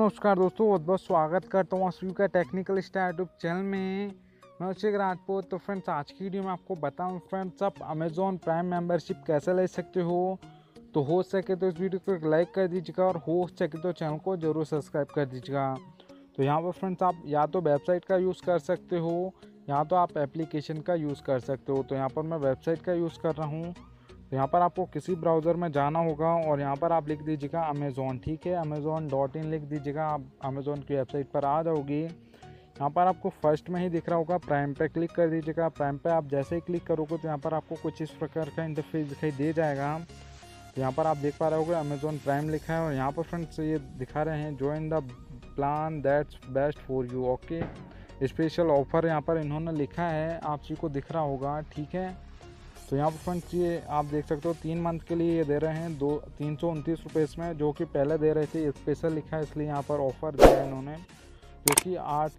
नमस्कार दोस्तों, बहुत बहुत स्वागत करता हूँ सभी का टेक्निकल स्टार यूट्यूब चैनल में। मैं अभिषेक राजपूत। तो फ्रेंड्स, आज की वीडियो में आपको बताऊँ फ्रेंड्स, आप अमेजॉन प्राइम मेंबरशिप कैसे ले सकते हो। तो हो सके तो इस वीडियो को एक लाइक कर दीजिएगा और हो सके तो चैनल को जरूर सब्सक्राइब कर दीजिएगा। तो यहाँ पर फ्रेंड्स, आप या तो वेबसाइट का यूज़ कर सकते हो या तो आप एप्लीकेशन का यूज़ कर सकते हो। तो यहाँ पर मैं वेबसाइट का यूज़ कर रहा हूँ। तो यहाँ पर आपको किसी ब्राउज़र में जाना होगा और यहाँ पर आप लिख दीजिएगा अमेज़ॉन। ठीक है, amazon.in लिख दीजिएगा, आप अमेज़ॉन की वेबसाइट पर आ जाओगी। यहाँ पर आपको फर्स्ट में ही दिख रहा होगा प्राइम पे क्लिक कर दीजिएगा। प्राइम पे आप जैसे ही क्लिक करोगे तो यहाँ पर आपको कुछ इस प्रकार का इंटरफेस दिखाई दे जाएगा। तो यहाँ पर आप देख पा रहे होगे अमेज़ॉन प्राइम लिखा है और यहाँ पर फ्रेंड्स ये दिखा रहे हैं join the plan that's best for you. Okay, special offer यहाँ पर इन्होंने लिखा है, आप जी को दिख रहा होगा। ठीक है, तो यहाँ पर फ्रेंड्स ये आप देख सकते हो 3 मंथ के लिए ये दे रहे हैं 329 रुपये इसमें, जो कि पहले दे रहे थे। स्पेशल लिखा है इसलिए यहाँ पर ऑफ़र दिया है इन्होंने, जो कि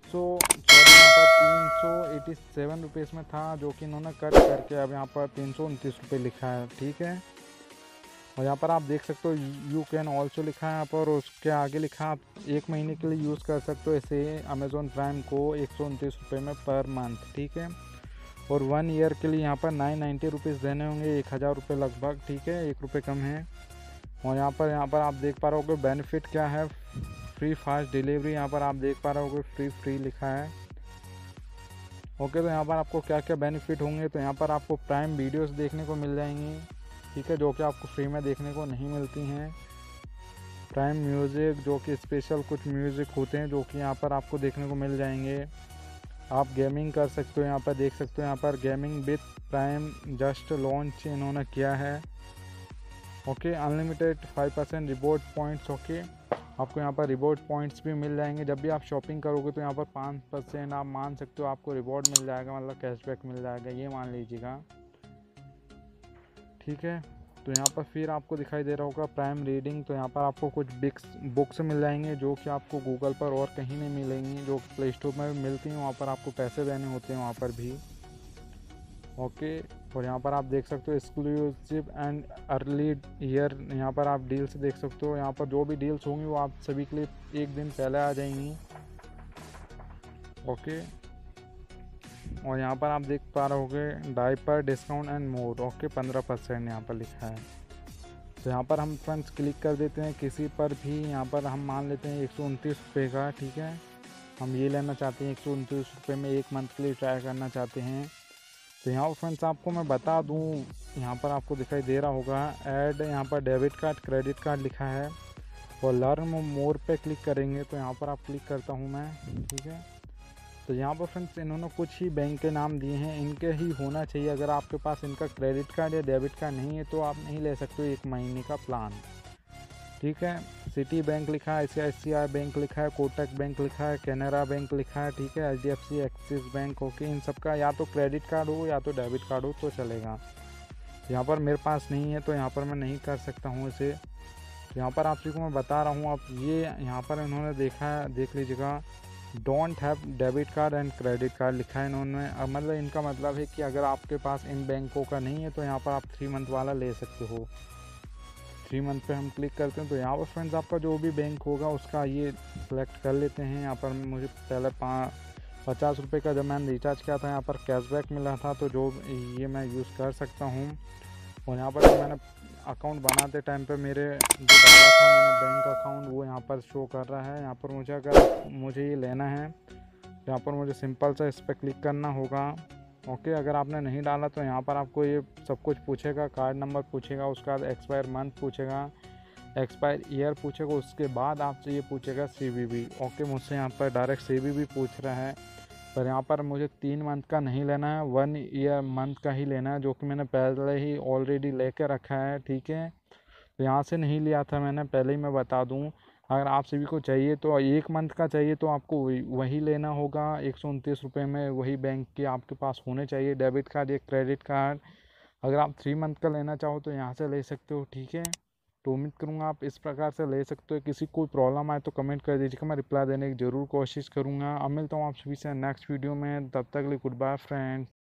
387 रुपये इसमें था, जो कि इन्होंने कट करके अब यहाँ पर 329 रुपये लिखा है। ठीक है, और यहाँ पर आप देख सकते हो यू कैन ऑल्सो लिखा है यहाँ पर, और उसके आगे लिखा आप 1 महीने के लिए यूज़ कर सकते हो ऐसे अमेज़ॉन प्राइम को 129 रुपये में पर मंथ। ठीक है, और 1 ईयर के लिए यहाँ पर 990 रुपीज़ देने होंगे, 1000 रुपये लगभग। ठीक है, 1 रुपये कम है। और यहाँ पर आप देख पा रहे होगे बेनिफिट क्या है, फ्री फास्ट डिलीवरी। यहाँ पर आप देख पा रहे होगे फ्री लिखा है। ओके, तो यहाँ पर आपको क्या क्या बेनिफिट होंगे, तो यहाँ पर आपको प्राइम वीडियोस देखने को मिल जाएंगी। ठीक है, जो कि आपको फ्री में देखने को नहीं मिलती हैं। प्राइम म्यूज़िक, जो कि स्पेशल कुछ म्यूज़िक होते हैं जो कि यहाँ पर आपको देखने को मिल जाएंगे। आप गेमिंग कर सकते हो, यहाँ पर देख सकते हो, यहाँ पर gaming with Prime just launch इन्होंने किया है। Okay, unlimited 5% reward points. Okay, आपको यहाँ पर रिवॉर्ड पॉइंट्स भी मिल जाएंगे। जब भी आप शॉपिंग करोगे तो यहाँ पर 5% आप मान सकते हो आपको रिवॉर्ड मिल जाएगा, मतलब कैशबैक मिल जाएगा, ये मान लीजिएगा। ठीक है, तो यहाँ पर फिर आपको दिखाई दे रहा होगा प्राइम रीडिंग। तो यहाँ पर आपको कुछ बुक्स मिल जाएंगे जो कि आपको गूगल पर और कहीं नहीं मिलेंगी, जो प्ले स्टोर में भी मिलती हैं, वहाँ पर आपको पैसे देने होते हैं वहाँ पर भी। ओके, और यहाँ पर आप देख सकते हो एक्सक्लूसिव एंड अर्ली ईयर, यहाँ पर आप डील्स देख सकते हो। यहाँ पर जो भी डील्स होंगी वो आप सभी के लिए 1 दिन पहले आ जाएंगी। ओके, और यहाँ पर आप देख पा रहे होगे diaper discount and more. Okay, 15% यहाँ पर लिखा है। तो यहाँ पर हम फ्रेंड्स क्लिक कर देते हैं किसी पर भी। यहाँ पर हम मान लेते हैं 129 रुपये का। ठीक है, हम ये लेना चाहते हैं 129 रुपये में 1 मंथ के लिए ट्राई करना चाहते हैं। तो यहाँ पर फ्रेंड्स आपको मैं बता दूँ, यहाँ पर आपको दिखाई दे रहा होगा ऐड, यहाँ पर डेबिट कार्ड क्रेडिट कार्ड लिखा है और लर्न मोर पे क्लिक करेंगे। तो यहाँ पर आप क्लिक करता हूँ मैं। ठीक है, तो यहाँ पर फ्रेंड्स इन्होंने कुछ ही बैंक के नाम दिए हैं, इनके ही होना चाहिए। अगर आपके पास इनका क्रेडिट कार्ड या डेबिट कार्ड नहीं है तो आप नहीं ले सकते हो 1 महीने का प्लान। ठीक है, सिटी बैंक लिखा है, ICICI बैंक लिखा है, कोटक बैंक लिखा है, कैनरा बैंक लिखा है। ठीक है, HDFC एक्सिस बैंक। ओके, इन सबका या तो क्रेडिट कार्ड हो या तो डेबिट कार्ड हो तो चलेगा। यहाँ पर मेरे पास नहीं है तो यहाँ पर मैं नहीं कर सकता हूँ इसे। तो यहाँ पर आप सभी को मैं बता रहा हूँ, आप ये यहाँ पर इन्होंने देखा है, देख लीजिएगा, don't have debit card and credit card लिखा है इन्होंने। मतलब इनका मतलब है कि अगर आपके पास इन बैंकों का नहीं है तो यहाँ पर आप 3 मंथ वाला ले सकते हो। 3 मंथ पे हम क्लिक करते हैं तो यहाँ पर फ्रेंड्स आपका जो भी बैंक होगा उसका ये सेलेक्ट कर लेते हैं। यहाँ पर मुझे पहले 50 रुपये का जब मैंने रिचार्ज किया था यहाँ पर कैशबैक मिला था, तो जो ये मैं यूज़ कर सकता हूँ। और यहाँ पर जब मैंने अकाउंट बनाते टाइम पे मेरे जो डाला था मैंने बैंक अकाउंट, वो यहाँ पर शो कर रहा है। यहाँ पर मुझे अगर मुझे ये लेना है तो यहाँ पर मुझे सिंपल सा इस पर क्लिक करना होगा। ओके, अगर आपने नहीं डाला तो यहाँ पर आपको ये सब कुछ पूछेगा, कार्ड नंबर पूछेगा, उसके बाद एक्सपायर मंथ पूछेगा, एक्सपायर ईयर पूछेगा, उसके बाद आपसे ये पूछेगा CVV। ओके, मुझसे यहाँ पर डायरेक्ट CVV पूछ रहा है, पर यहाँ पर मुझे 3 मंथ का नहीं लेना है, 1 ईयर मंथ का ही लेना है, जो कि मैंने पहले ही ऑलरेडी लेकर रखा है। ठीक है, तो यहाँ से नहीं लिया था मैंने, पहले ही मैं बता दूँ। अगर आप सभी को चाहिए तो 1 मंथ का चाहिए तो आपको वही लेना होगा 129 रुपये में, वही बैंक के आपके पास होने चाहिए, डेबिट कार्ड या क्रेडिट कार्ड। अगर आप 3 मंथ का लेना चाहो तो यहाँ से ले सकते हो। ठीक है, तो उम्मीद करूँगा आप इस प्रकार से ले सकते हो। किसी कोई प्रॉब्लम आए तो कमेंट कर दीजिएगा, मैं रिप्लाई देने की ज़रूर कोशिश करूँगा। अब मिलता हूँ आप सभी से नेक्स्ट वीडियो में, तब तक के लिए गुड बाय फ्रेंड्स।